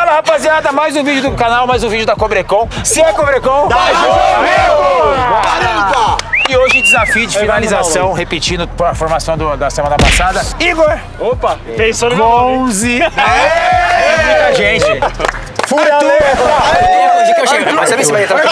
Fala, rapaziada, mais um vídeo do canal, mais um vídeo da Cobrecon. Se é Cobrecon, e hoje desafio de finalização, repetindo a formação da semana passada. Igor! Opa, pensando no 11. É muita gente. Fúria Onde que eu chego? Mas sabe se vai entrar?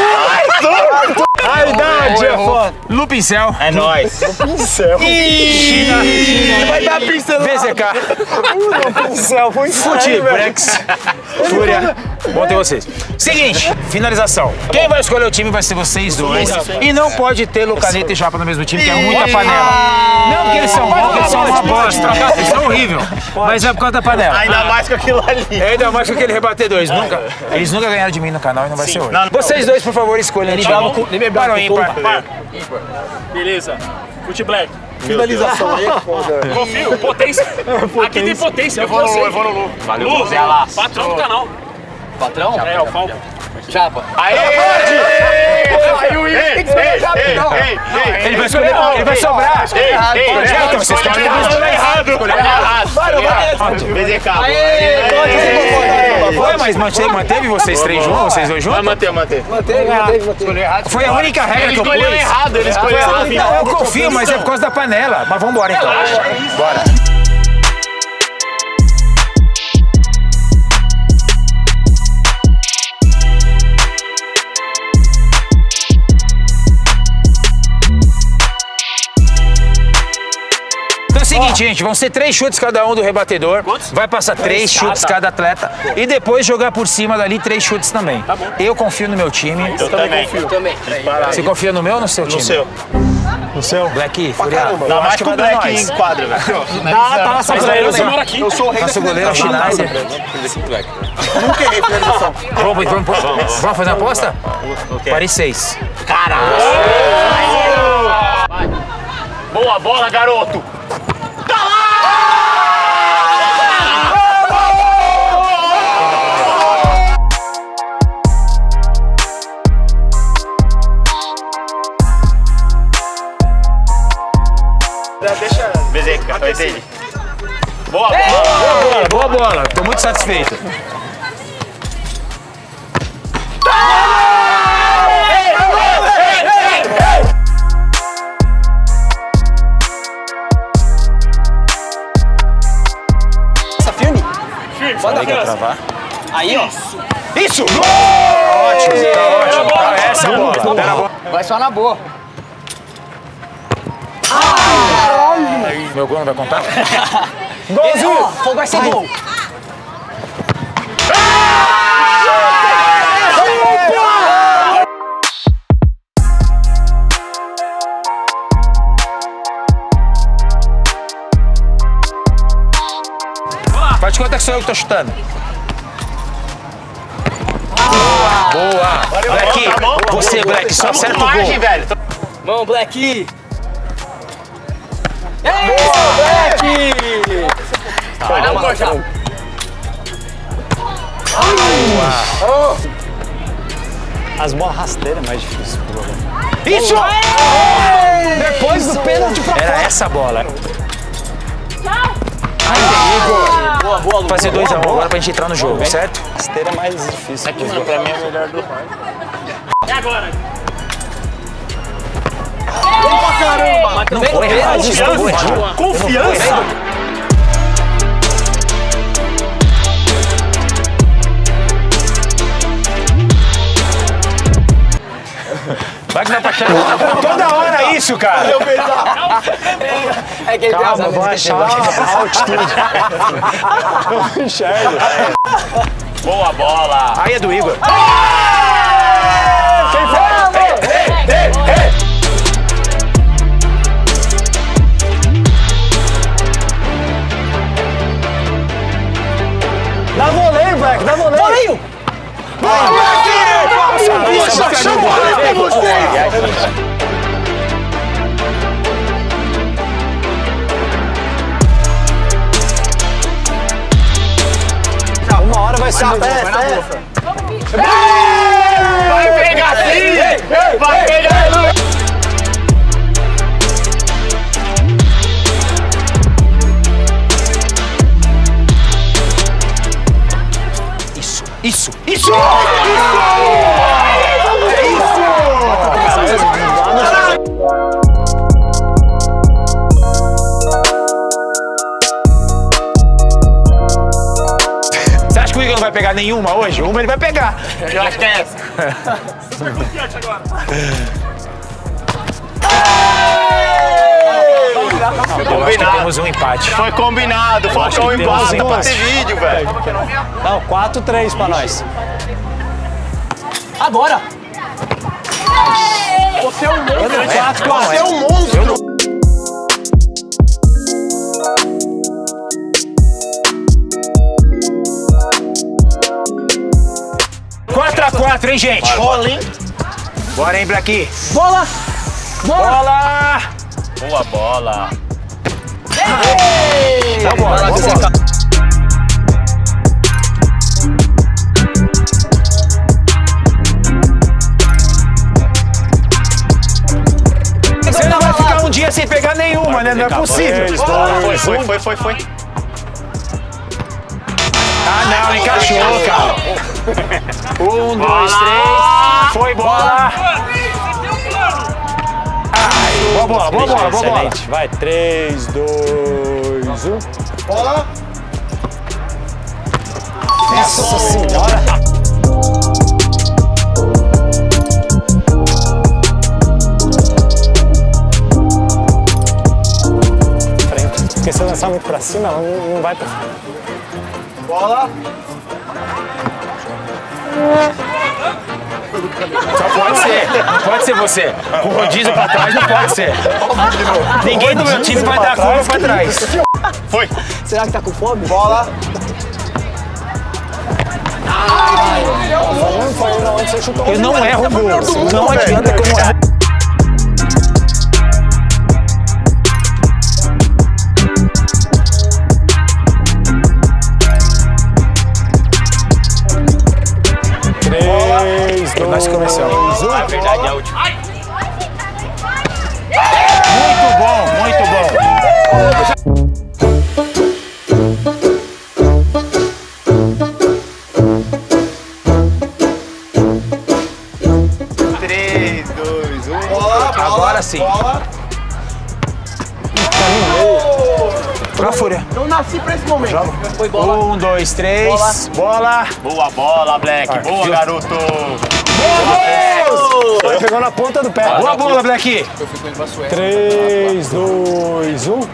A idade é foda. Lu Pincel. É nóis. Pincel. China. Vai dar pincel. VZK. Pincel, foi Futi, Brex. Fúria. Bom ter vocês. Seguinte, finalização. Quem vai escolher o time vai ser vocês dois. E não pode ter Lucaneta e Japa no mesmo time, que é muita panela. Não porque eles são bons, eles são uma bosta. Eles são horríveis. Mas é por causa da panela. Ainda mais com aquilo ali. Ainda mais com aquele rebatedor. Eles nunca ganharam de mim no canal e não vai ser hoje. Vocês dois, por favor, escolham o time. Para ou ímpar? Beleza. Fute Black. Finalização aí é foda. Confio, potência. Aqui tem potência. Eu vou no Lu. Valeu, Lu, patrão do canal. Patrão? É, o Falco. Chapa. Aê! Ele vai escolher, ele vai sobrar. Então, vocês escolheram errado. BZK. Foi, mas manteve vocês três juntos, vocês dois juntos? Vai manter. Manteve. Foi a única regra que eu pus. Ele escolheu errado. Eu confio, mas é por causa da panela. Mas vamos embora então. Bora. Seguinte, gente, vão ser 3 chutes cada um do rebatedor. Quantos? Vai passar 3 chutes cada atleta. E depois jogar por cima dali 3 chutes também. Tá bom. Eu confio no meu time. Eu também confio. Você confia no meu ou no seu time? No seu. No céu? Black, Furiado. Não, mais que o Black em quadra, velho. Tá na sua goleira. Eu sou o rei Nosso goleiro é o Schneider. Nunca errei finalização. Vamos fazer uma aposta? Parei 6. Caralho! Boa bola, garoto! Deixa. BZK, vai dele. Boa bola! Boa bola, tô muito satisfeito. Firme? Falei que ia travar. Aí, ó. Isso! Ótimo, tá ótimo. Essa é a bola. Vai só na boa. Meu gol não vai contar? Golzinho! Fogo vai ser gol. Faz de conta que sou eu que tô chutando. Boa! Black, você, Black, só acerta o gol. Velho. Vamos, Black! Boa, Black! Vai na mão, já. As bolas rasteiras é mais difícil. Isso! Depois do pênalti pra Era essa bola. Boa, boa, Lu. Vai ser 2 a 1 agora pra gente entrar no jogo, certo? rasteira é mais difícil. Aqui, mano, pra mim é o melhor do E agora? Não foi errado. Confiança! Vai que dá pra chamar. Toda hora isso, cara. É que ele tem Calma, vou achar a altitude. Eu não enxergo. Boa bola! Aí é do Igor. Quem foi? Dá voleio, Black, dá voleio. Voleio! Nossa, Chama uma hora vai ser uma festa. Vai pegar sim! Vai pegar! Isso! Isso! Você acha que o Igor não vai pegar nenhuma hoje? Uma ele vai pegar. Eu acho que é essa. Eu acho que temos um empate. Foi combinado, faltou um empate pra ter vídeo, velho. Não, 4-3 pra nós. Agora! Você é um monstro. Você é um monstro. 4x4, hein, gente? Bola, hein? Bora, hein, Black? Bola! Bola! Bola! Boa bola. Vambora, vambora. Você não vai ficar um dia sem pegar nenhuma, né? Não é possível. Foi. Ah, não, encaixou, cara. 1, 2, 3. Foi bola. Ai, boa bola, boa bola, boa bola. Excelente. Vai, 3, 2, 1. Bola. Nossa senhora. Porque se eu lançar muito pra cima, ela não vai pra frente. Bola. Só pode ser, não pode ser você. Com o rodízio pra trás não pode ser. Ninguém do meu time vai dar a curva pra trás. Foi. Será que tá com fome? Bola. Foi onde você chutou. Eu não erro o gol. Não adianta que eu não erro. Nós começamos. Na verdade é a última. Muito bom, muito bom. 3, 2, 1. Bola. Agora sim. Bola. Pra fúria. Eu nasci pra esse momento. Foi bola. 1, 2, 3. Bola. Boa bola, Black. Boa, garoto. Ele pegou na ponta do pé. Boa bola, Black. 3, 2, 1.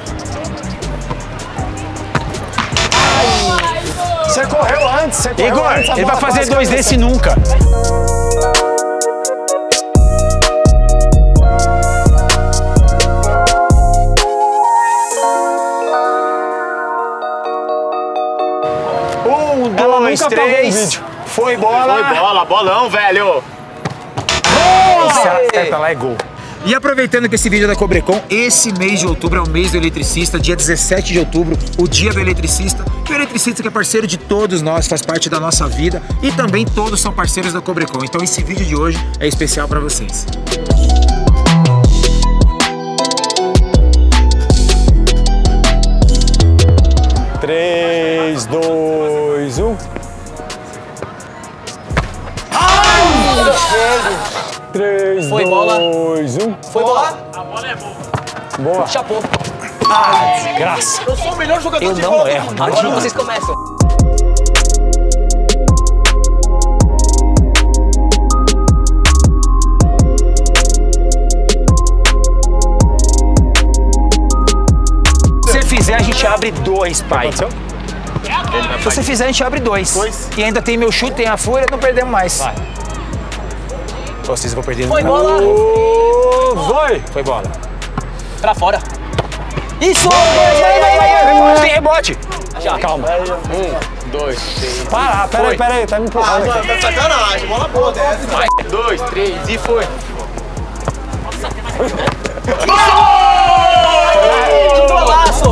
Você correu antes, você correu Igor, antes. a ele vai bola fazer quase dois caiu. desse nunca. Ela 2, nunca apagou o 3. vídeo. Foi bola. Foi bola, bolão, velho. Se ela acerta lá é gol. E aproveitando que esse vídeo é da Cobrecon, esse mês de outubro é o mês do eletricista, dia 17 de outubro, o dia do eletricista. E o eletricista que é parceiro de todos nós, faz parte da nossa vida e também todos são parceiros da Cobrecon. Então esse vídeo de hoje é especial para vocês. Três, 2, 1. 3, Foi bola. 2, 1. Foi bola. A bola é boa. Boa. Chapou. Graça. Eu sou o melhor jogador Eu de não bola erro, do mundo. não Agora adianta. vocês começam. Se você fizer, a gente abre 2, pai. Aconteceu? Se você fizer, a gente abre 2. E ainda tem meu chute, tem a fúria, não perdemos mais. Vai. Vocês vão perder. Foi bola. Vai. Foi bola. Pra fora. Isso! Tem rebote. Calma. 1, 2, 3. Para, peraí, tá me Ah, empurrando mano, aqui. tá sacanagem. Bola boa dessa. 2, 3 e foi. Que golaço!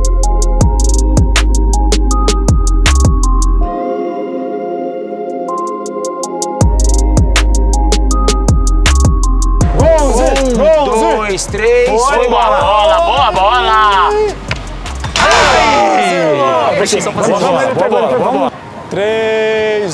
Um, 2, 3. Foi bola. Bola, boa bola. Boa bola, boa bola, boa bola. 3,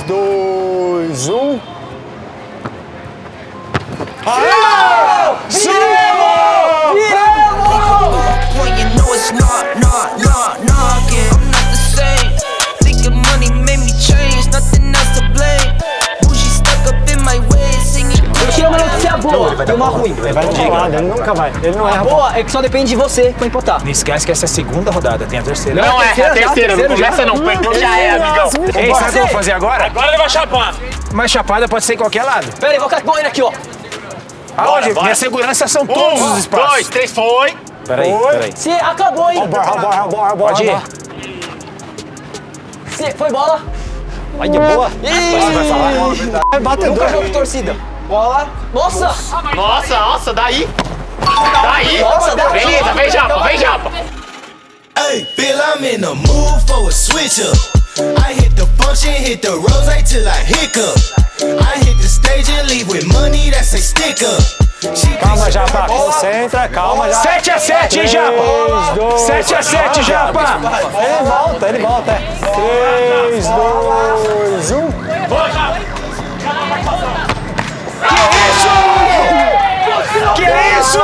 When you know it's not knocking. I'm not the same. Thinking money made me change, nothing else to blame. Bougie stuck up in my way, singing. Eu tiro uma notícia boa e uma ruim. Ele vai de lado, ele nunca vai. Ele não erra. Boa é que só depende de você pra empatar. Não esquece que essa é a segunda rodada, tem a terceira. Não é a terceira, não começa não. Perdeu já é, amigão. Ei, sabe o que eu vou fazer agora? Agora ele vai chapar. Mas chapada pode ser em qualquer lado. Pera aí, vou ficar com ele aqui, ó. Aonde? bora. Minha segurança são todos os espaços. 2, 3, foi. Peraí. Se acabou, hein? Bora. Pode ir. Se foi bola. Vai de boa. Você vai falar? Vai bater Nunca jogo de torcida. Bola. Nossa. Nossa, daí. Nossa, daí. Beleza, vem japa. Hey, Bill, I'm in the mood for a switch up. I hit the function, hit the rose till I hiccup. I hit the stage and leave with money that's a stick up. Calma, Japa. Concentra, calma, Japa. 7-7, hein, Japa? 7-7, Japa. Ele volta. 3, 2, 1. Que isso?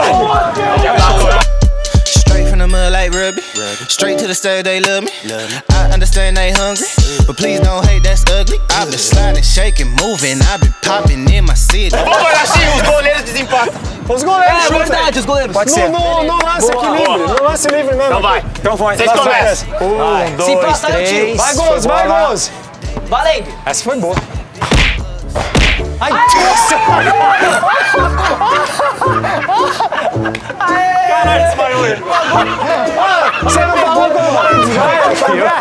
Straight from the mud like Ruby. Straight to the stage, they love me. I understand they hungry, but please don't hate, that's ugly. I've been sliding, shaking, moving. I've been popping in my city. Vamos olhar assim, os goleiros desempatam. Os goleiros. É verdade, os goleiros. Pode ser. No lance aqui livre. No lance livre mesmo. Então vai. Então vai. Vocês começam. 1, 2, 3. Vai, Gonzo, vai, Gonzo. Valendo. Essa foi boa. Ai, Caralho, desmaiou ele. você não falou que eu vou desmaiar?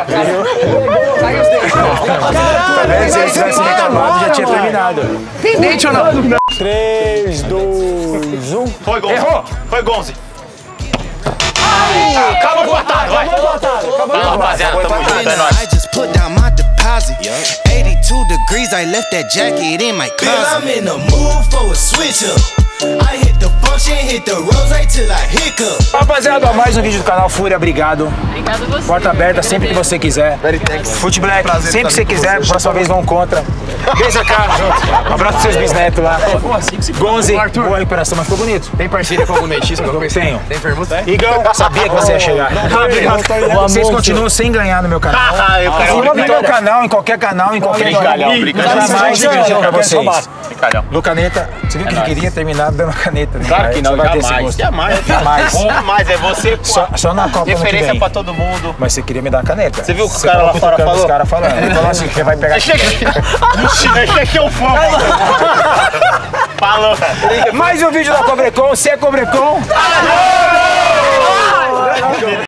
Se ele tivesse reclamado, já tinha terminado. Pendente ou não? 3, 2, 1. Foi Gonzi. Errou. Foi Gonzi. Calma com o ataque, vai. Vamos, rapaziada, tamo junto, é nóis. I just put down my deposit. 82 degrees, I left that jacket in my closet. Bill, I'm in the mood for a switch up. I hit the function, hit the rose till I hiccup. Rapaziada, mais um vídeo do canal Fúria, obrigado. Obrigado a você. Porta aberta sempre que você quiser. Fute Black, sempre que você quiser, próxima vez vão contra. Beijo, cara. Um abraço pros seus bisnetos lá. Gonzi, boa recuperação, mas ficou bonito. Tem parceria com algum neitista? Tenho. Tem pergunta? Igão, sabia que você ia chegar. Vocês continuam sem ganhar no meu canal. Eu Se no meu canal, em qualquer canal, em qualquer Brincalhão, canal. brincalhão. Jamais dividindo pra vocês. Brincalhão. No caneta, você viu que ele queria terminar dando a caneta, né? Claro que não, Você vai ter esse jamais. gosto. Jamais. Jamais. Jamais, é você, pô. Só na Copa ano que Referência vem. pra todo mundo. Mas você queria me dar a caneta. Você viu o que o cara lá fora falou? Os caras falando. Ele falou assim, que você vai pegar... Esse aqui é o fogo. Falou. Mais um vídeo da Cobrecon, se é Cobrecon.